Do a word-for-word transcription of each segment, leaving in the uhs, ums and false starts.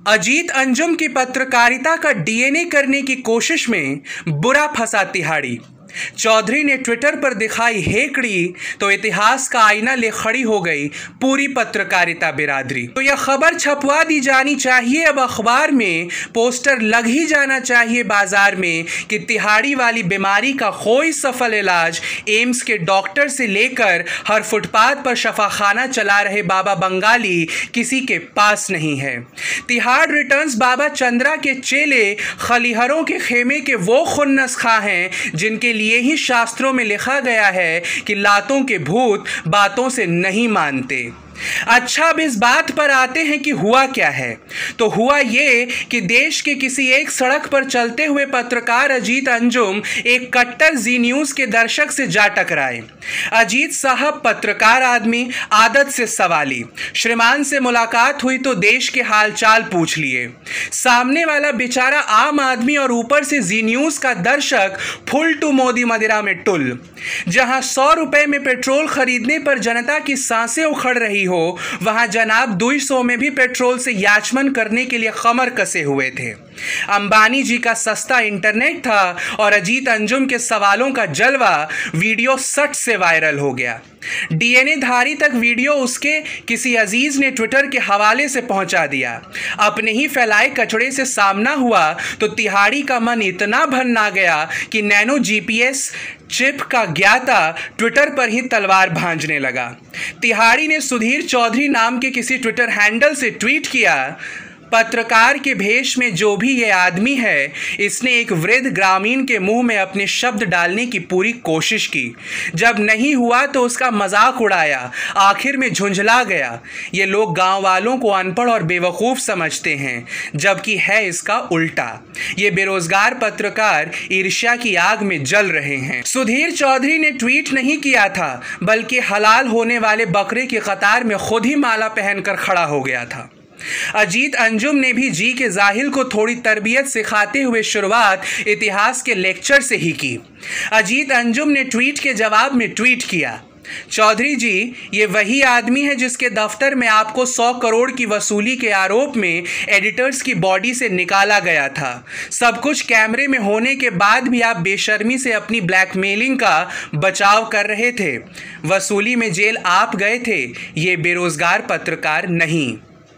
अजीत अंजुम की पत्रकारिता का डीएनए करने की कोशिश में बुरा फंसा तिहाड़ी। चौधरी ने ट्विटर पर दिखाई हेकड़ी तो इतिहास का आईना ले खड़ी हो गई पूरी पत्रकारिता बिरादरी। तो यह खबर छपवा दी जानी चाहिए अब अखबार में, पोस्टर लग ही जाना चाहिए बाजार में कि तिहाड़ी वाली बीमारी का कोई सफल इलाज एम्स के डॉक्टर से लेकर हर फुटपाथ पर शफाखाना चला रहे बाबा बंगाली किसी के पास नहीं है। तिहाड़ रिटर्न्स बाबा चंद्रा के चेले खलिहरों के खेमे के वो खुन्नस खा हैं जिनके लिए ही शास्त्रों में लिखा गया है कि लातों के भूत बातों से नहीं मानते। अच्छा, अब इस बात पर आते हैं कि हुआ क्या है। तो हुआ ये कि देश के किसी एक सड़क पर चलते हुए पत्रकार अजीत अंजुम एक कट्टर जी न्यूज़ के दर्शक से जा टकराए। अजीत साहब पत्रकार आदमी, आदत से सवाली, श्रीमान से मुलाकात हुई तो देश के हालचाल पूछ लिए। सामने वाला बेचारा आम आदमी और ऊपर से जी न्यूज़ का दर्शक फुल टू मोदी मदिरा में टुल। जहां सौ रुपए में पेट्रोल खरीदने पर जनता की सांसें उखड़ रही हो, वहां जनाब दो सौ में भी पेट्रोल से याचमन करने के लिए कमर कसे हुए थे। अंबानी जी का सस्ता इंटरनेट था और अजीत अंजुम के सवालों का जलवा वीडियो सट से वायरल हो गया। डीएनए धारी तक वीडियो उसके किसी अजीज ने ट्विटर के हवाले से पहुंचा दिया। अपने ही फैलाए कचड़े से सामना हुआ तो तिहाड़ी का मन इतना भन्ना गया कि नैनो जीपीएस चिप का ज्ञाता ट्विटर पर ही तलवार भांजने लगा। तिहाड़ी ने सुधीर चौधरी नाम के किसी ट्विटर हैंडल से ट्वीट किया, पत्रकार के भेष में जो भी ये आदमी है, इसने एक वृद्ध ग्रामीण के मुंह में अपने शब्द डालने की पूरी कोशिश की। जब नहीं हुआ तो उसका मजाक उड़ाया, आखिर में झुंझला गया। ये लोग गांव वालों को अनपढ़ और बेवकूफ़ समझते हैं, जबकि है इसका उल्टा। ये बेरोजगार पत्रकार ईर्ष्या की आग में जल रहे हैं। सुधीर चौधरी ने ट्वीट नहीं किया था, बल्कि हलाल होने वाले बकरे की कतार में खुद ही माला पहनकर खड़ा हो गया था। अजीत अंजुम ने भी जी के जाहिल को थोड़ी तरबियत सिखाते हुए शुरुआत इतिहास के लेक्चर से ही की। अजीत अंजुम ने ट्वीट के जवाब में ट्वीट किया, चौधरी जी, ये वही आदमी है जिसके दफ्तर में आपको सौ करोड़ की वसूली के आरोप में एडिटर्स की बॉडी से निकाला गया था। सब कुछ कैमरे में होने के बाद भी आप बेशर्मी से अपनी ब्लैकमेलिंग का बचाव कर रहे थे। वसूली में जेल आप गए थे, ये बेरोजगार पत्रकार नहीं।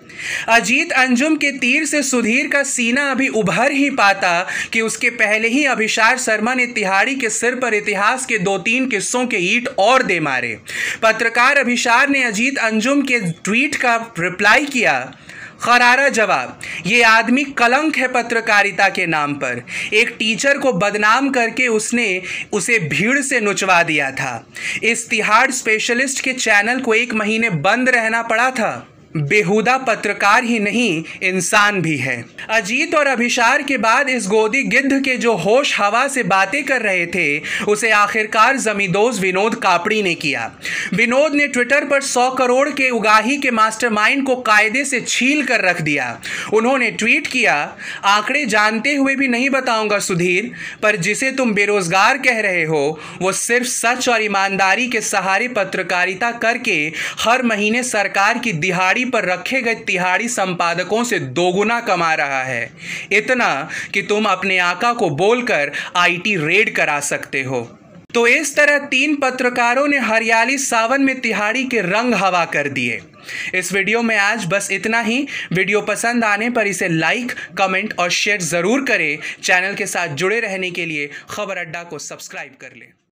अजीत अंजुम के तीर से सुधीर का सीना अभी उभर ही पाता कि उसके पहले ही अभिषार शर्मा ने तिहाड़ी के सिर पर इतिहास के दो तीन किस्सों के ईंट और दे मारे। पत्रकार अभिषार ने अजीत अंजुम के ट्वीट का रिप्लाई किया, खरारा जवाब, ये आदमी कलंक है पत्रकारिता के नाम पर। एक टीचर को बदनाम करके उसने उसे भीड़ से नुचवा दिया था। इस तिहाड़ स्पेशलिस्ट के चैनल को एक महीने बंद रहना पड़ा था। बेहुदा पत्रकार ही नहीं, इंसान भी है। अजीत और अभिषार के बाद इस गोदी गिद्ध के जो होश हवा से बातें कर रहे थे, उसे आखिरकार जमींदोज विनोद कापड़ी ने किया। विनोद ने ट्विटर पर सौ करोड़ के उगाही के मास्टरमाइंड को कायदे से छील कर रख दिया। उन्होंने ट्वीट किया, आंकड़े जानते हुए भी नहीं बताऊंगा सुधीर, पर जिसे तुम बेरोजगार कह रहे हो वो सिर्फ सच और ईमानदारी के सहारे पत्रकारिता करके हर महीने सरकार की दिहाड़ी पर रखे गए तिहाड़ी संपादकों से दोगुना कमा रहा है, इतना कि तुम अपने आका को बोलकर आईटी रेड करा सकते हो। तो इस तरह तीन पत्रकारों ने हरियाली सावन में तिहाड़ी के रंग हवा कर दिए। इस वीडियो में आज बस इतना ही। वीडियो पसंद आने पर इसे लाइक, कमेंट और शेयर जरूर करें। चैनल के साथ जुड़े रहने के लिए खबर अड्डा को सब्सक्राइब कर लें।